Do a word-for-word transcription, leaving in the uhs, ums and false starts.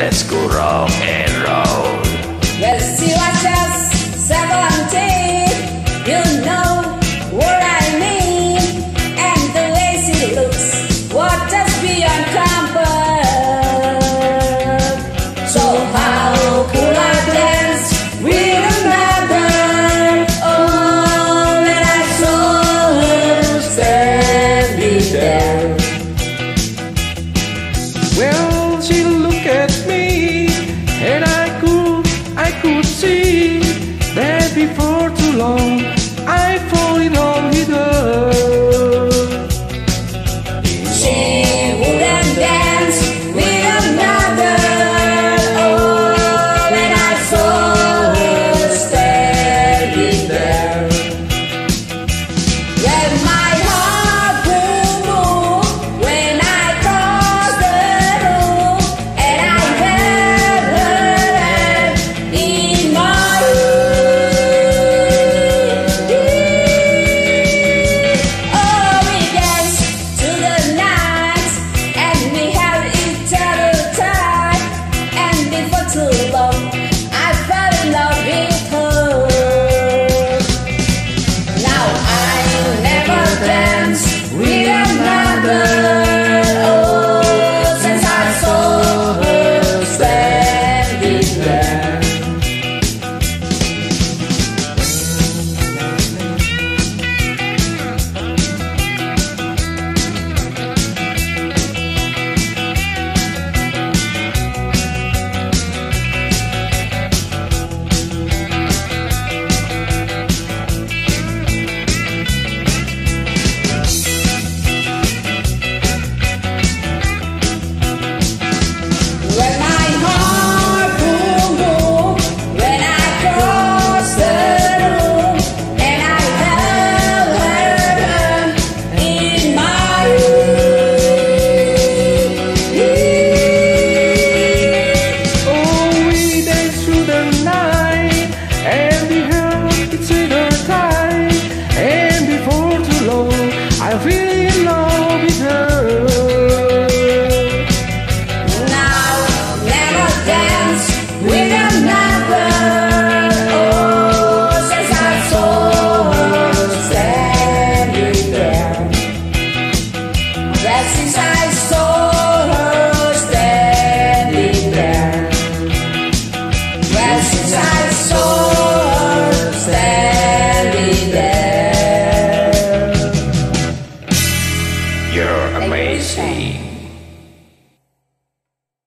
let's go rock and roll. Well, she was just seventeen, you know what I mean. And the way she looks was just beyond comfort. So how could I dance with another? Oh, when I saw her standing there. Well, she looked at me, and I could, I could see that before too long